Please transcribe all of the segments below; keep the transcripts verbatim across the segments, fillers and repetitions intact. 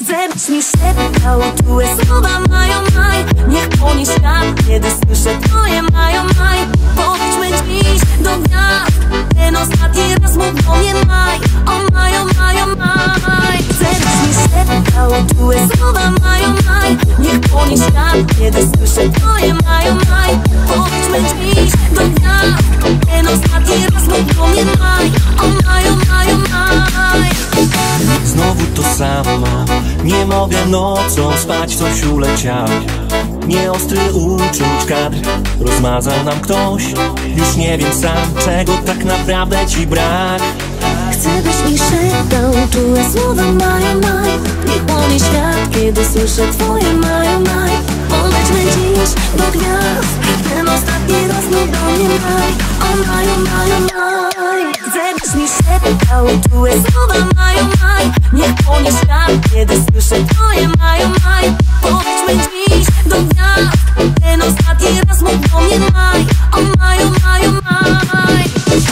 Żebyś mi szeptał czułe słowa mają maj. Niech płonie świat, kiedy słyszę twoje mają maj. Powiedźmy dziś do gwiazd, ten ostatni raz mów do mnie maj. O mają, mają maj. Żebyś mi szeptał czułe słowa mają maj. Niech płonie świat, kiedy słyszę twoje mają maj. Powiedźmy dziś do gwiazd, ten ostatni raz mów do mnie maj. O mają, mają maj. Znowu to samo, nie mogę nocą spać, coś uleciał. Nieostry uczuć kadr rozmazał nam ktoś. Już nie wiem sam, czego tak naprawdę ci brak. Chcę, byś mi szeptał czułe słowa mają maj. Niech płonie świat, kiedy słyszę twoje mają maj. Polećmy dziś do gwiazd, ten ostatni raz mów do mnie maj. O mają, mają maj. Chcę, byś mi szeptał czułe słowa mają maj. Niech płonie świat, kiedy słyszę twoje mają maj. Polećmy dziś do gwiazd, ten ostatni raz mów do mnie maj. O mają, mają maj.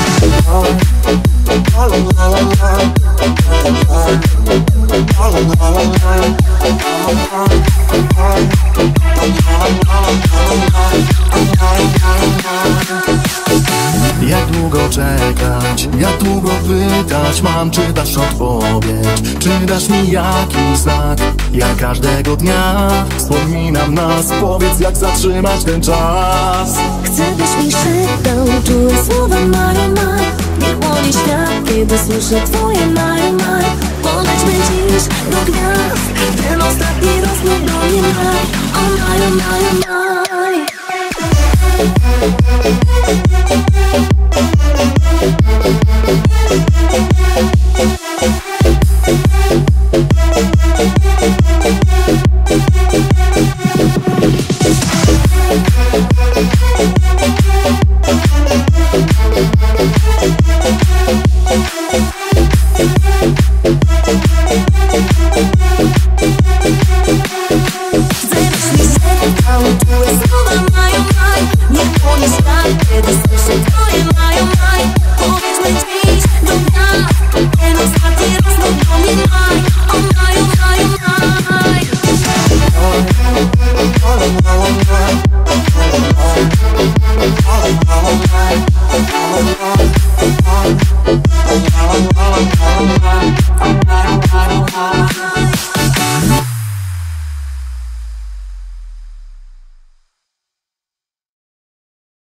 Jak długo czekać, jak długo pytać mam, czy dasz odpowiedź, czy dasz mi jakiś znak. Ja każdego dnia wspominam nas, powiedz jak zatrzymać ten czas. Chcę, byś mi szeptał czułe słowa mają maj. Niech płonie świat, kiedy słyszę twoje mają maj. Polećmy dziś do gwiazd, ten ostatni raz mów do mnie maj. O mają, mają maj.